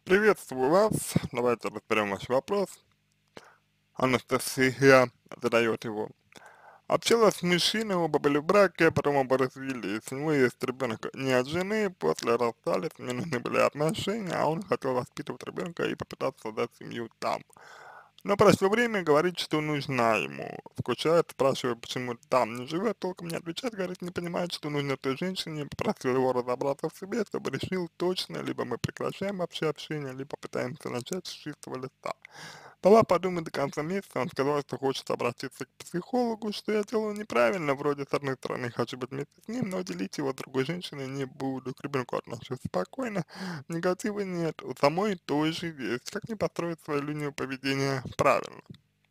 Приветствую вас. Давайте разберем ваш вопрос. Анастасия задает его. Общалась с мужчиной, оба были в браке, потом оба развелись. У него есть ребенок не от жены, после расстались, мне нужны были отношения, а он хотел воспитывать ребенка и попытаться создать семью там. Но прошло время, говорит, что нужна ему. Скучает, спрашиваю, почему там не живет, толком не отвечает, говорит, не понимает, что нужно той женщине, попросил его разобраться в себе, чтобы решил точно, либо мы прекращаем вообще общение, либо пытаемся начать с чистого листа. Дала подумать до конца месяца, он сказал, что хочет обратиться к психологу, что я делаю неправильно, вроде с одной стороны хочу быть вместе с ним, но делить его с другой женщиной не буду, к ребенку отношусь спокойно, негатива нет, у самой той же есть, как не построить свою линию поведения правильно.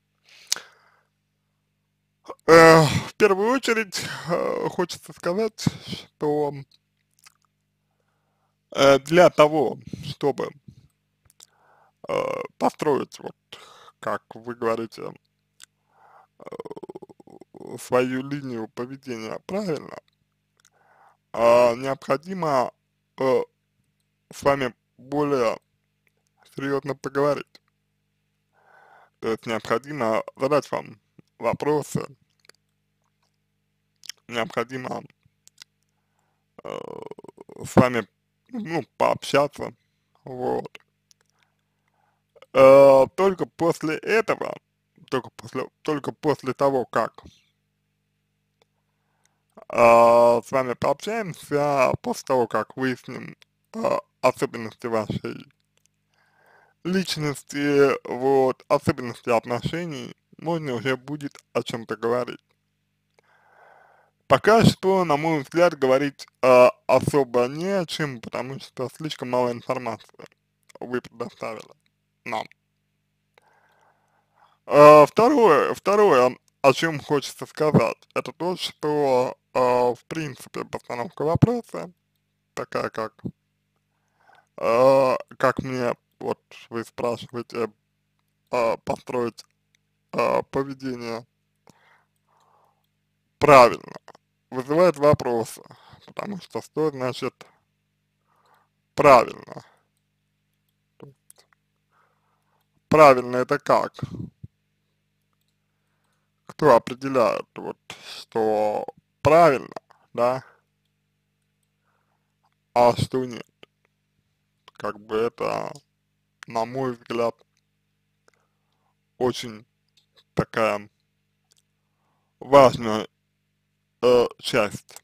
В первую очередь хочется сказать, что для того, чтобы построить, вот как вы говорите, свою линию поведения правильно, необходимо э, с вами более серьезно поговорить. То есть необходимо задать вам вопросы, необходимо э, с вами, ну, пообщаться, вот. Только после этого, только после того, как с вами пообщаемся, после того, как выясним особенности вашей личности, вот, особенности отношений, можно уже будет о чем-то говорить. Пока что, на мой взгляд, говорить особо не о чем, потому что слишком мало информации вы предоставили нам. Второе, о чем хочется сказать, это то, что, в принципе, постановка вопроса, такая как мне, вот, вы спрашиваете, построить поведение правильно, вызывает вопросы, потому что что значит правильно? Правильно это как? Кто определяет, вот, что правильно, да, а что нет? Как бы это, на мой взгляд, очень такая важная часть,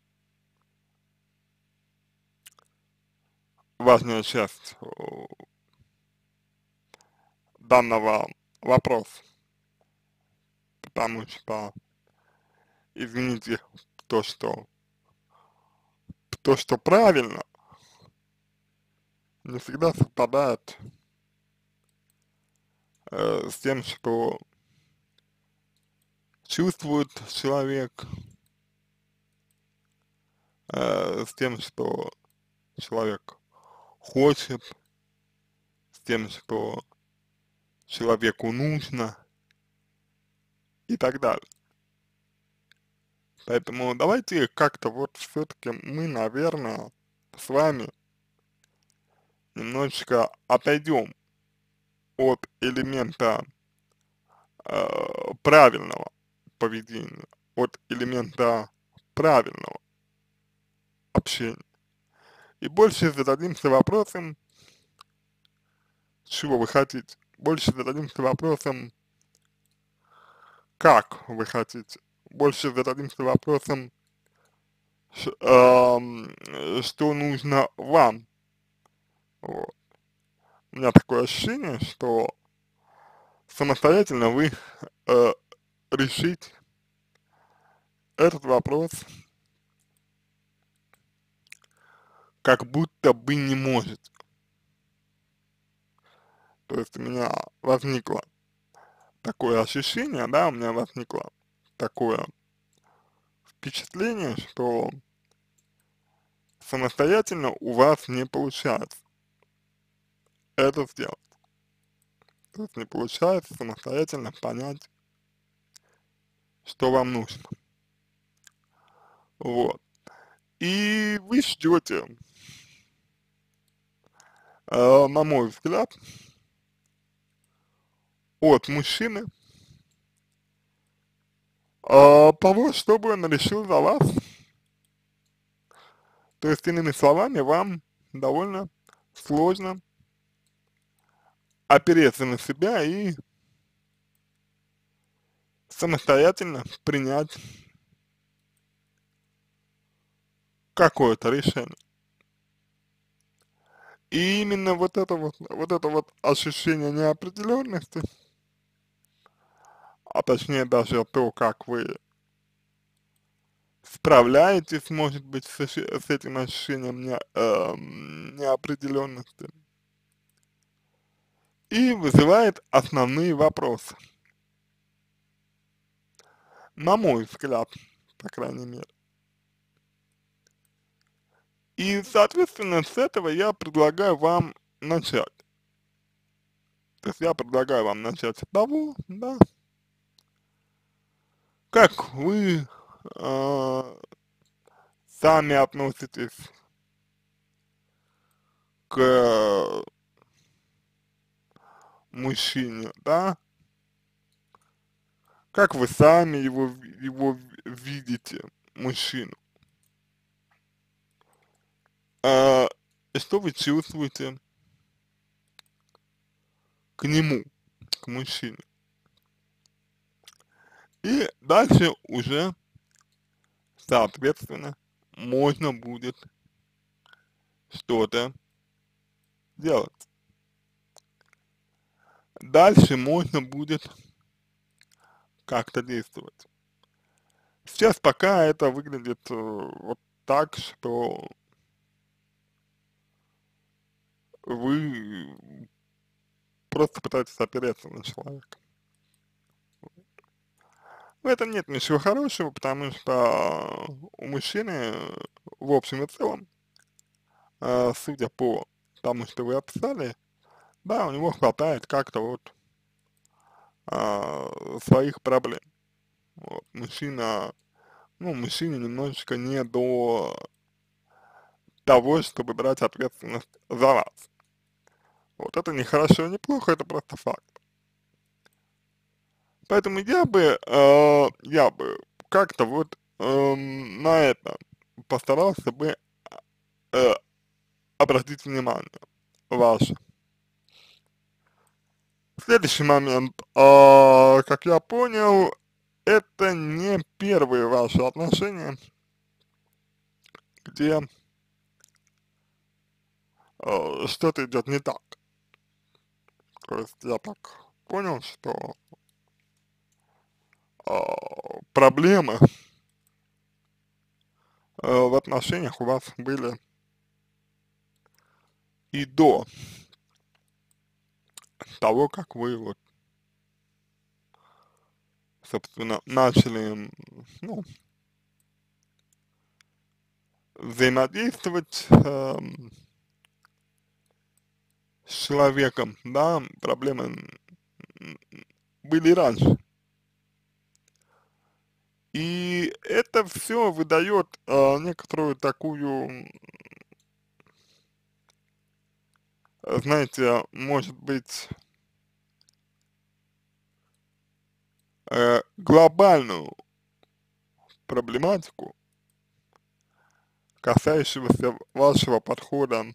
важная часть данного вопроса, потому что, извините, то, что, то, что правильно, не всегда совпадает с тем, что чувствует человек, с тем, что человек хочет, с тем, что человеку нужно и так далее. Поэтому давайте как-то вот все-таки мы, наверное, с вами немножечко отойдем от элемента правильного поведения, от элемента правильного общения. И больше зададимся вопросом, чего вы хотите. Больше зададимся вопросом, как вы хотите. Больше зададимся вопросом, что нужно вам. Вот. У меня такое ощущение, что самостоятельно вы э, решить этот вопрос как будто бы не можете. То есть у меня возникло такое ощущение, да, у меня возникло такое впечатление, что самостоятельно у вас не получается это сделать. То есть не получается самостоятельно понять, что вам нужно. Вот. И вы ждете, на мой взгляд, от мужчины, того, чтобы он решил за вас. То есть, иными словами, вам довольно сложно опереться на себя и самостоятельно принять какое-то решение. И именно вот это вот ощущение неопределенности, а точнее даже то, как вы справляетесь, может быть, с этим ощущением неопределенности, и вызывает основные вопросы, на мой взгляд, по крайней мере. И, соответственно, с этого я предлагаю вам начать. То есть я предлагаю вам начать с того, да, как вы сами относитесь к мужчине, да, как вы сами его видите, мужчину, а, и что вы чувствуете к нему, к мужчине. И дальше уже, соответственно, можно будет что-то делать. Дальше можно будет как-то действовать. Сейчас пока это выглядит вот так, что вы просто пытаетесь опереться на человека. В этом нет ничего хорошего, потому что у мужчины в общем и целом, судя по тому, что вы описали, да, у него хватает как-то вот своих проблем. Вот. Мужчине немножечко не до того, чтобы брать ответственность за вас. Вот это не хорошо, не плохо, это просто факт. Поэтому я бы как-то вот на это постарался бы э, обратить внимание ваше. Следующий момент, как я понял, это не первые ваши отношения, где что-то идет не так. То есть я так понял, что проблемы в отношениях у вас были и до того, как вы вот, собственно, начали, ну, взаимодействовать с человеком, да, проблемы м, были раньше. И это все выдает некоторую такую, знаете, может быть, глобальную проблематику, касающегося вашего подхода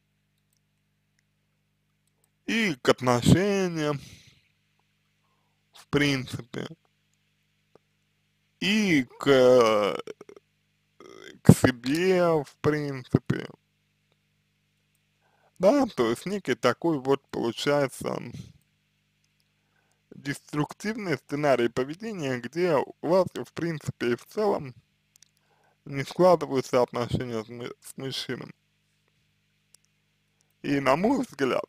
и к отношениям, в принципе, и к себе, в принципе, да, то есть некий такой вот получается деструктивный сценарий поведения, где у вас, в принципе, и в целом не складываются отношения с мужчиной. И, на мой взгляд,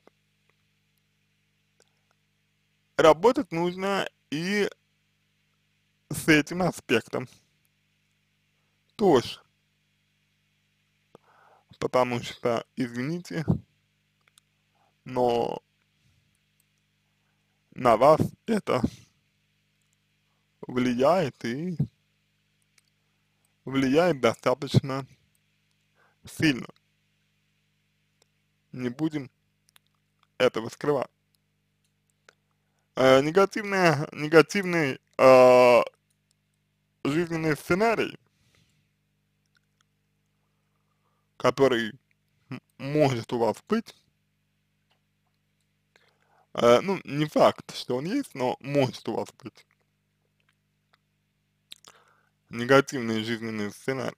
работать нужно и с этим аспектом тоже, потому что, извините, но на вас это влияет и влияет достаточно сильно. Не будем этого скрывать. Негативный жизненный сценарий, который может у вас быть, ну, не факт, что он есть, но может у вас быть негативный жизненный сценарий,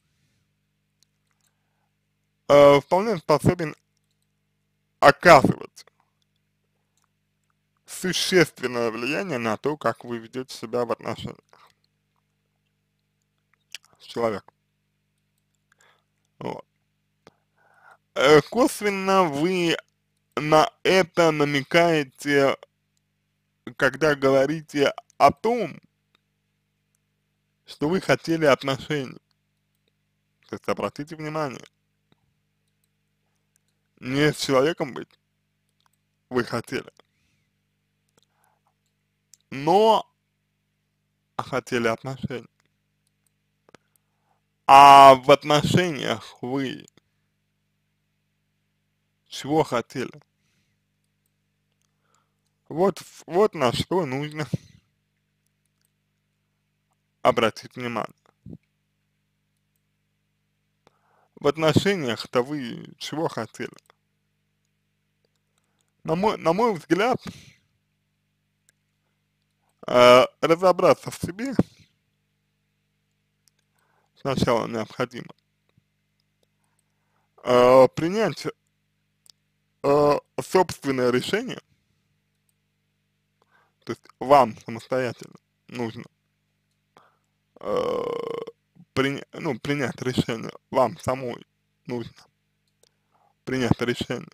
вполне способен оказывать существенное влияние на то, как вы ведете себя в отношениях с человеком. Вот. Косвенно вы на это намекаете, когда говорите о том, что вы хотели отношений. То есть обратите внимание, не с человеком быть вы хотели, но хотели отношений. А в отношениях вы чего хотели? Вот на что нужно обратить внимание. В отношениях-то вы чего хотели? На мой взгляд, разобраться в себе сначала необходимо, принять собственное решение, то есть вам самостоятельно нужно э, принять решение, вам самой нужно принять решение,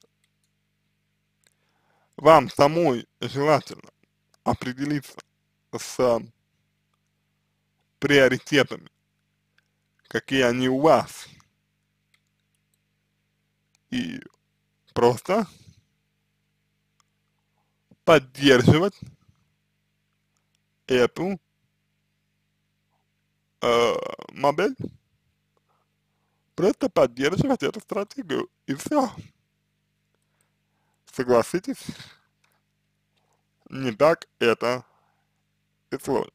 вам самой желательно определиться с приоритетами, какие они у вас, и просто поддерживать эту э, модель, просто поддерживать эту стратегию, и все. Согласитесь, не так это и сложно.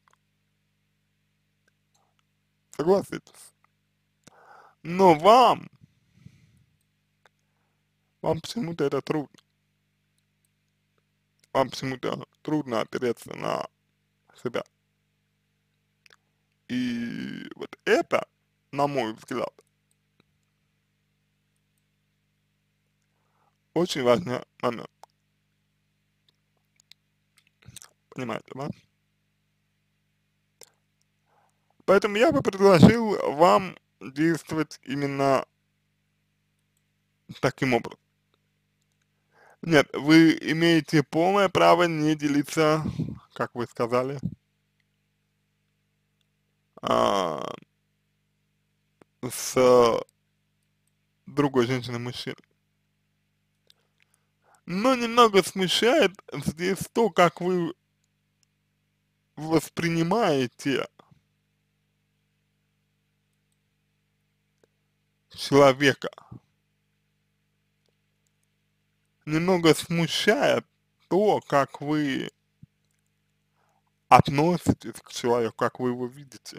Согласитесь. Но вам почему-то это трудно. Вам почему-то трудно опереться на себя. И вот это, на мой взгляд, очень важный момент. Понимаете, да? Поэтому я бы предложил вам действовать именно таким образом. Нет, вы имеете полное право не делиться, как вы сказали, а, с другой женщиной мужчиной. Но немного смущает здесь то, как вы воспринимаете человека. Немного смущает то, как вы относитесь к человеку, как вы его видите.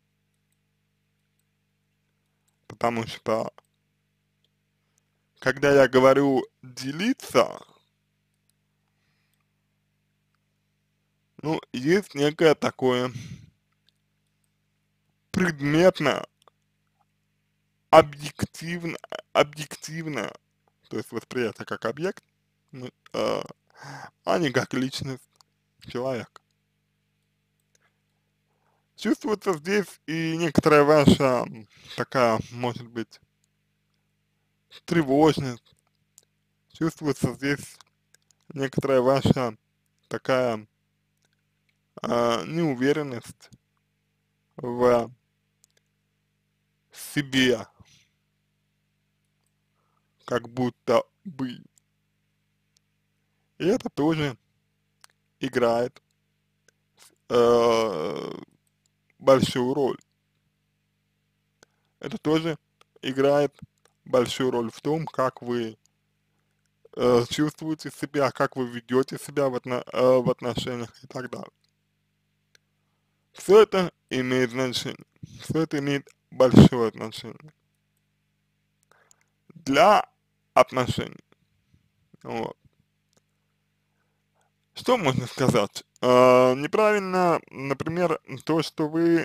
Потому что, когда я говорю делиться, ну, есть некое такое предметное, объективно, объективное, то есть восприятие как объект, ну, а не как личность человека. Чувствуется здесь и некоторая ваша такая, может быть, тревожность, чувствуется здесь некоторая ваша такая неуверенность в себе, как будто бы. И это тоже играет э, большую роль. Это тоже играет большую роль в том, как вы чувствуете себя, как вы ведете себя в отношениях и так далее. Все это имеет значение, все это имеет большое значение для отношений. Вот. Что можно сказать? Неправильно, например, то, что вы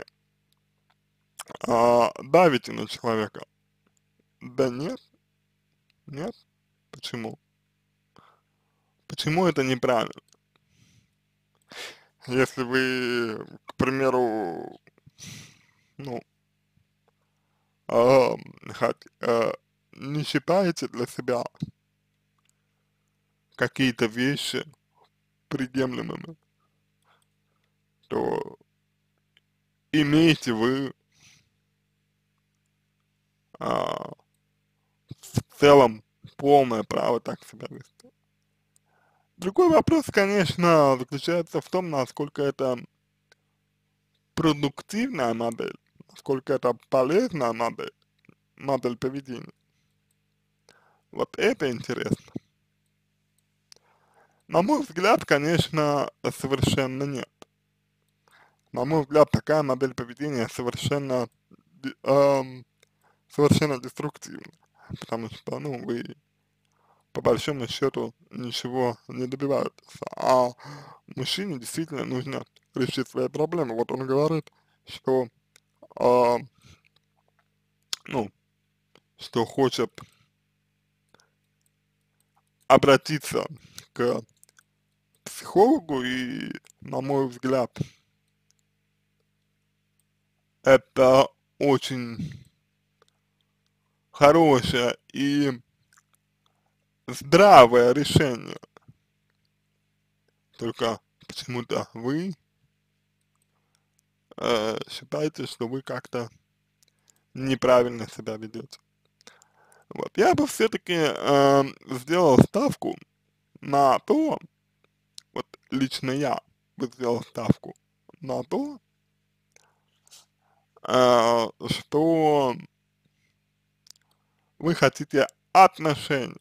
давите на человека. Да нет, нет. Почему? Почему это неправильно? Если вы, к примеру, ну, а, не считаете для себя какие-то вещи приемлемыми, то имеете вы а, в целом полное право так себя вести. Другой вопрос, конечно, заключается в том, насколько это продуктивная модель, насколько это полезная модель поведения. Вот это интересно. На мой взгляд, конечно, совершенно нет. На мой взгляд, такая модель поведения совершенно деструктивна, потому что, ну, вы по большому счету ничего не добиваетесь, а мужчине действительно нужно решить свои проблемы. Вот он говорит, что, а, ну, что хочет обратиться к психологу, и, на мой взгляд, это очень хорошее и здравое решение. Только почему-то вы считаете, что вы как-то неправильно себя ведете. Вот. Я бы все-таки сделал ставку на то, вот лично я бы сделал ставку на то, что вы хотите отношений.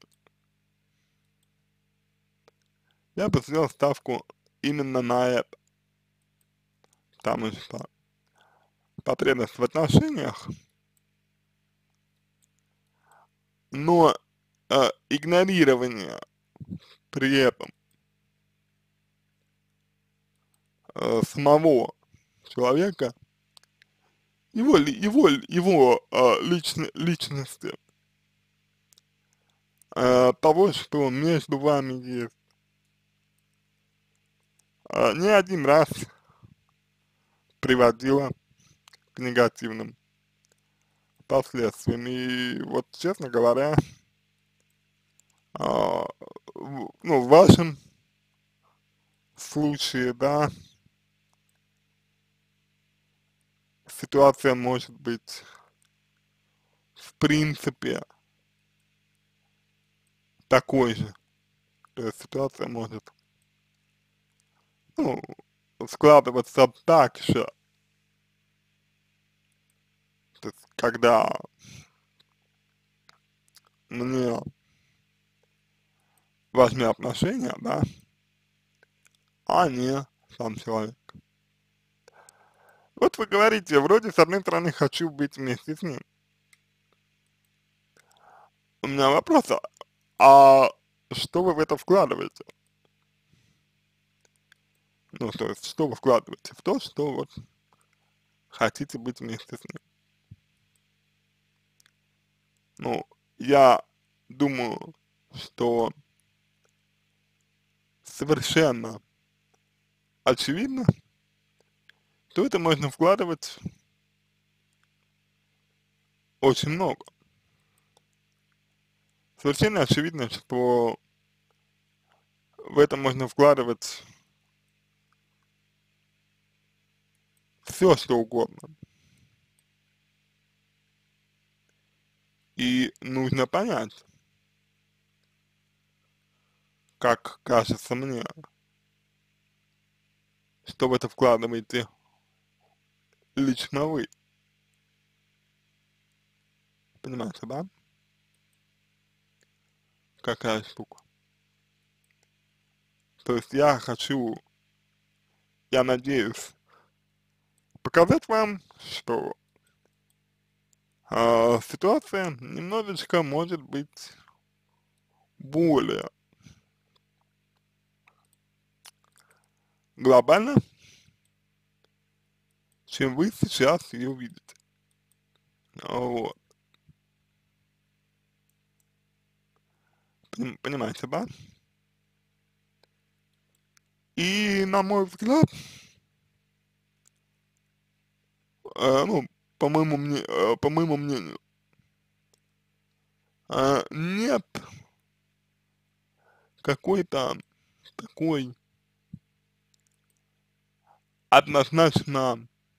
Я бы сделал ставку именно на это, потому что потребность в отношениях, но игнорирование при этом самого человека, личности, того, что между вами есть, не один раз приводило к негативным последствиям. И вот, честно говоря, ну, в вашем случае, да, ситуация может быть, в принципе, такой же. То есть ситуация может, ну, складываться так же, то есть, когда мне важны отношения, да, а не сам человек. Вот вы говорите, вроде с одной стороны хочу быть вместе с ним. У меня вопрос, а что вы в это вкладываете? Ну, то есть, что вы вкладываете в то, что вот хотите быть вместе с ним? Ну, я думаю, что совершенно очевидно, то это можно вкладывать очень много. Совершенно очевидно, что в это можно вкладывать все, что угодно. И нужно понять, как кажется мне, что в это вкладываете лично вы. Понимаете, да? Какая штука. То есть я надеюсь показать вам, что ситуация немножечко может быть более глобально, чем вы сейчас ее видите. Вот. Понимаете, да? И на мой взгляд, ну, по моему мнению, нет какой-то такой однозначно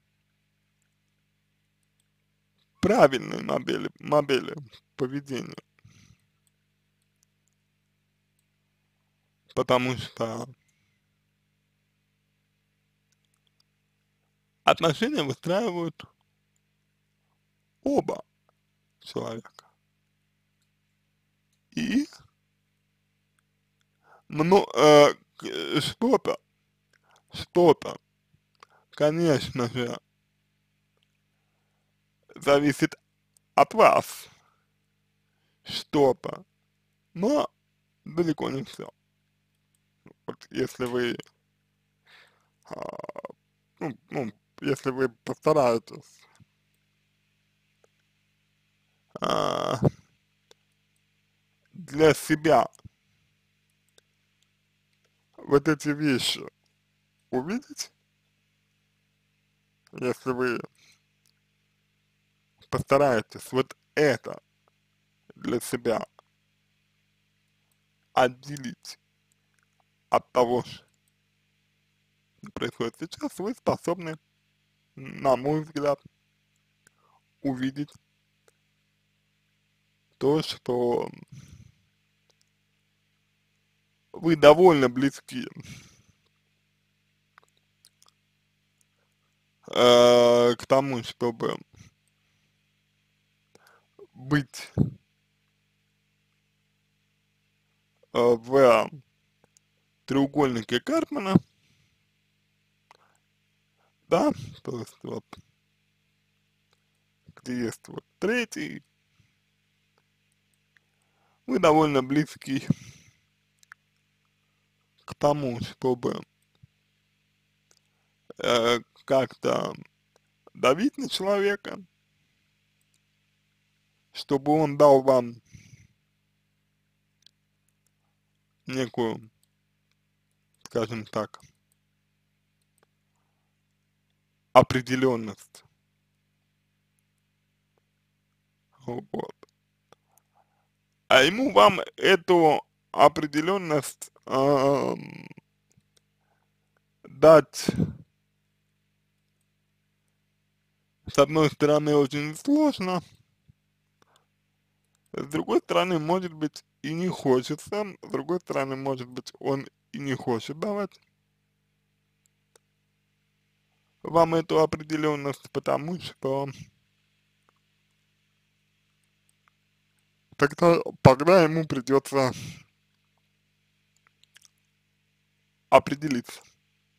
правильной модели поведения, потому что отношения выстраивают оба человека. И что-то, что-то, конечно же, зависит от вас, что-то, но далеко не все. Вот если вы, а, ну, если вы постараетесь а, для себя вот эти вещи увидеть, если вы постараетесь вот это для себя отделить от того, что происходит сейчас, вы способны, на мой взгляд, увидеть то, что вы довольно близки к тому, чтобы быть в треугольнике Карпмана, да, то есть вот, где есть вот третий, вы довольно близки к тому, чтобы как-то давить на человека, чтобы он дал вам некую, скажем так, определенность. Вот. А ему вам эту определенность дать, с одной стороны, очень сложно, с другой стороны, может быть, и не хочется, с другой стороны, может быть, он и не хочет давать вам эту определенность, потому что тогда ему придется определиться.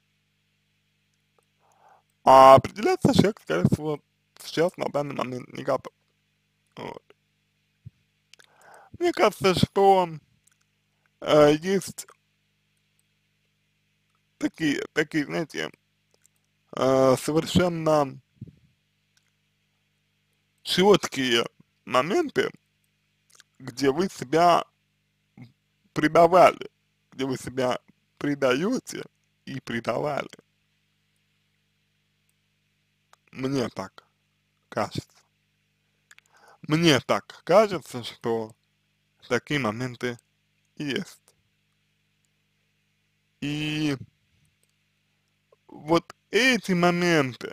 А определяться человек, скорее всего, сейчас на данный момент не готов. Вот. Мне кажется, что есть такие, знаете, совершенно четкие моменты, где вы себя предавали, где вы себя предаете и предавали. Мне так кажется. Мне так кажется, что такие моменты есть. И вот эти моменты,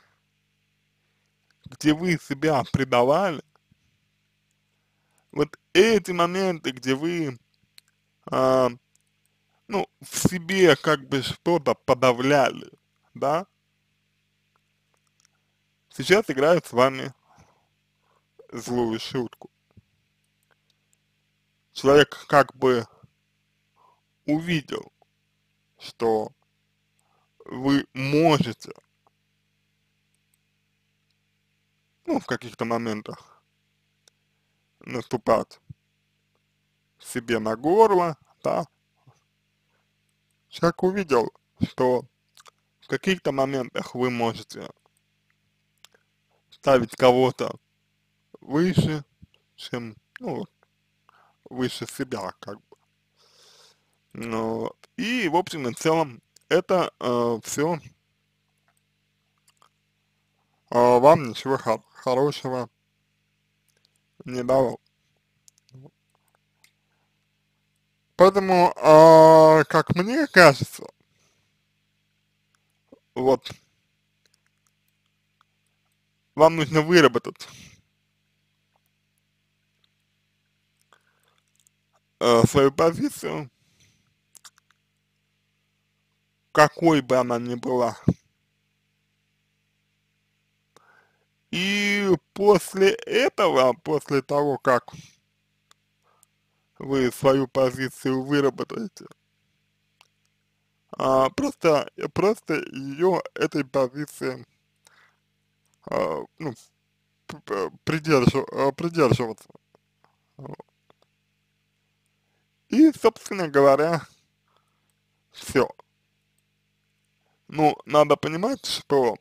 где вы себя предавали, вот эти моменты, где вы, а, ну, в себе как бы что-то подавляли, да, сейчас играют с вами злую шутку. Человек как бы увидел, что вы можете, ну, в каких-то моментах наступать себе на горло, да, человек увидел, что в каких-то моментах вы можете ставить кого-то выше, чем, ну, выше себя, как бы. Ну, вот. И, в общем и целом, это все вам ничего хорошего не дало. Поэтому, как мне кажется, вот, вам нужно выработать свою позицию, какой бы она ни была. И после этого, после того, как вы свою позицию выработаете, просто ее, этой позиции, ну, придерживаться. Вот. И, собственно говоря, все. Ну, надо понимать, что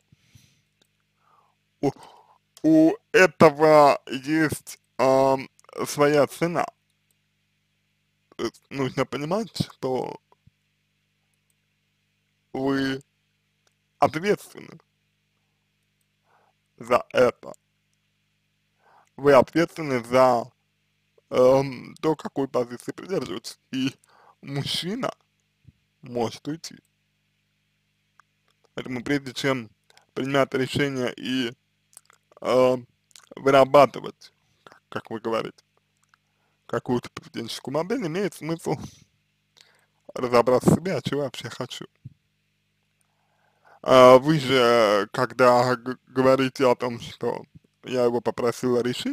у, у этого есть своя цена. То есть нужно понимать, что вы ответственны за это. Вы ответственны за то, какой позиции придерживаться. И мужчина может уйти. Поэтому прежде чем принимать решение и э, вырабатывать, как вы говорите, какую-то поведенческую модель, имеет смысл разобраться в себе, а чего я вообще хочу. Вы же, когда говорите о том, что я его попросила решить,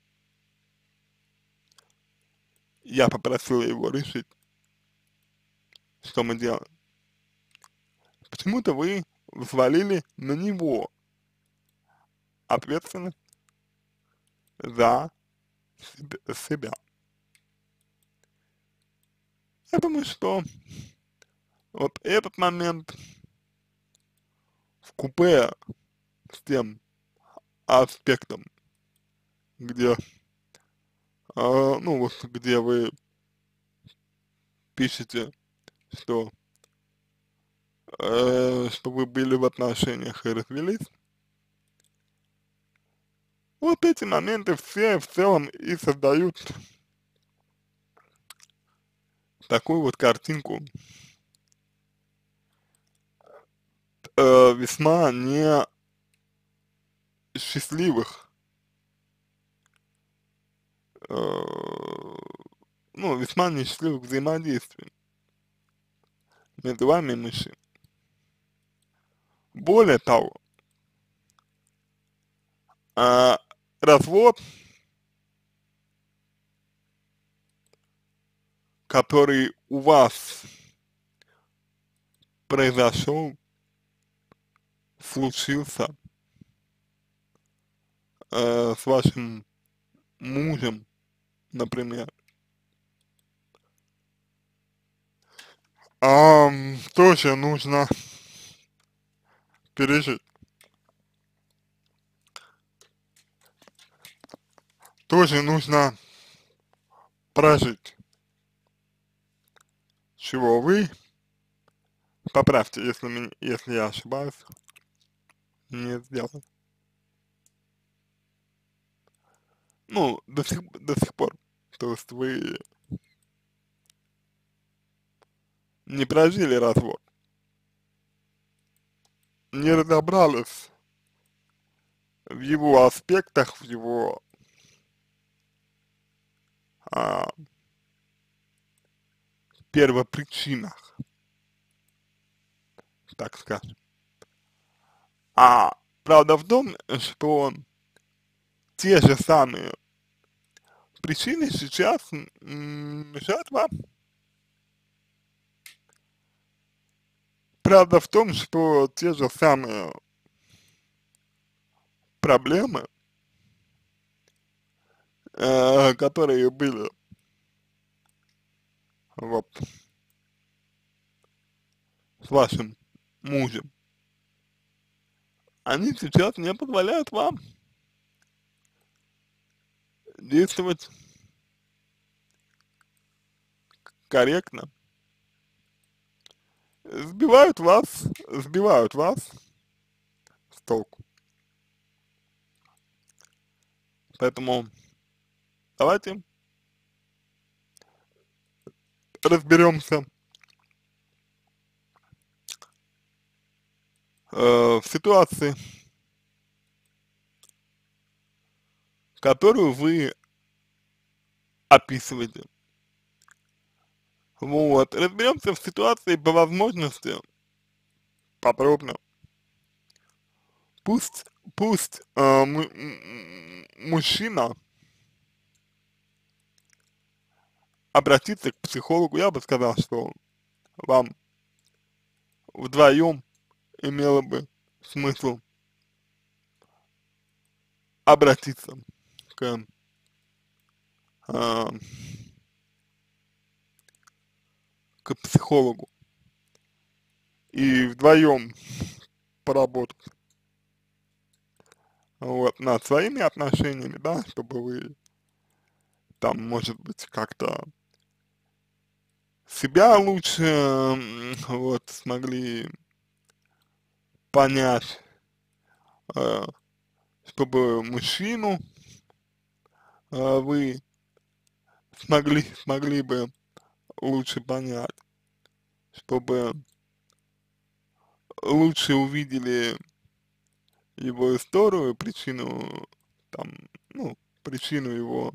я попросила его решить, что мы делаем. Почему-то вы взвалили на него ответственность за себя. Я думаю, что вот этот момент в купе с тем аспектом, где, ну вот, где вы пишете, что, что вы были в отношениях и развелись, вот эти моменты все в целом и создают такую вот картинку весьма несчастливых, ну, весьма несчастливых взаимодействий между вами и мужчиной. Более того, а, развод, который у вас произошел, случился с вашим мужем, например, тоже нужно пережить, тоже нужно прожить, чего вы, поправьте, если я ошибаюсь, не сделали. Ну, до сих пор. То есть вы не прожили развод, не разобрались в его аспектах, в его а, первопричинах, так скажем. Правда в том, что те же самые причины сейчас мешают вам Правда в том, что те же самые проблемы, которые были вот с вашим мужем, они сейчас не позволяют вам действовать корректно, сбивают вас с толку. Поэтому давайте разберемся в ситуации, которую вы описываете. Вот, разберемся в ситуации по возможности подробно. Пусть мужчина обратится к психологу, я бы сказал, что вам вдвоем имело бы смысл обратиться к, а, к психологу и вдвоем поработать вот над своими отношениями, да, чтобы вы там, может быть, как-то себя лучше вот смогли понять, э, чтобы мужчину вы смогли бы лучше понять, чтобы лучше увидели его историю, причину там, ну, причину его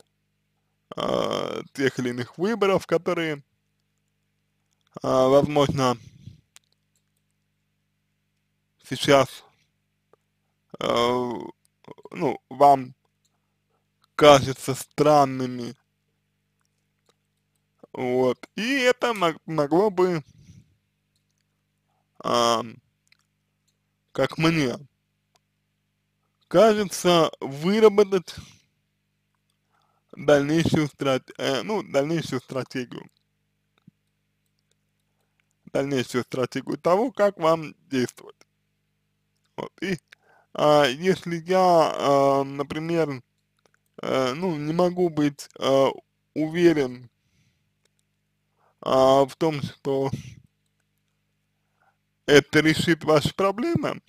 тех или иных выборов, которые, возможно, сейчас, э, ну, вам кажутся странными, вот, и это могло бы, а, как мне кажется, выработать дальнейшую стратегию того, как вам действовать. Вот, и если я, например, ну, не могу быть уверен в том, что это решит ваши проблемы,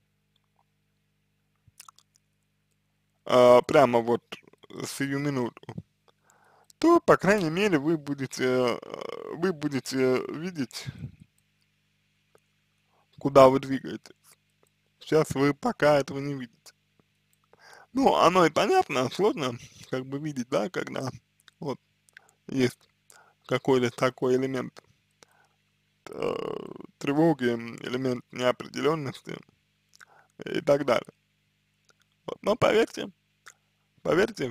прямо вот сию минуту, то, по крайней мере, вы будете видеть, куда вы двигаетесь. Сейчас вы пока этого не видите. Ну, оно и понятно, сложно как бы видеть, да, когда вот есть какой-то такой элемент э, тревоги, элемент неопределенности и так далее. Вот. Но поверьте,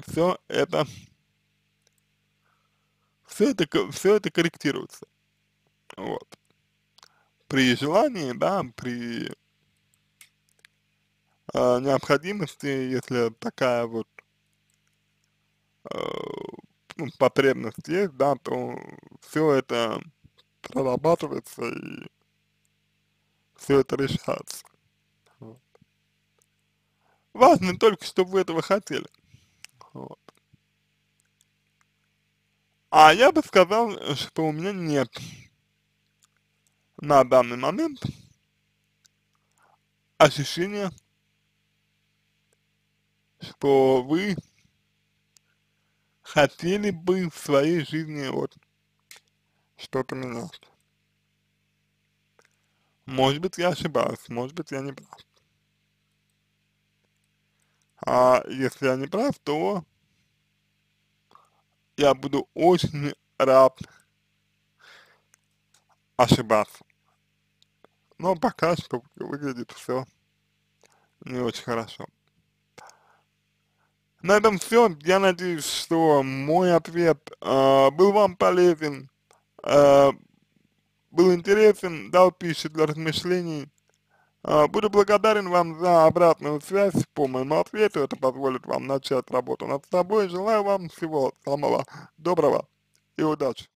все это корректируется. Вот. При желании, да, при необходимости, если такая вот э, ну, потребность есть, да, то все это прорабатывается и все это решается. Вот. Важно только, чтобы вы этого хотели. Вот. А я бы сказал, что у меня нет на данный момент ощущения, что вы хотели бы в своей жизни вот что-то менять. Может быть, я ошибаюсь, может быть, я не прав. А если я не прав, то я буду очень рад ошибаться. Но пока что выглядит все не очень хорошо. На этом все. Я надеюсь, что мой ответ был вам полезен, э, был интересен. интересен, дал пищу для размышлений. Буду благодарен вам за обратную связь по моему ответу, это позволит вам начать работу над собой. Желаю вам всего самого доброго и удачи.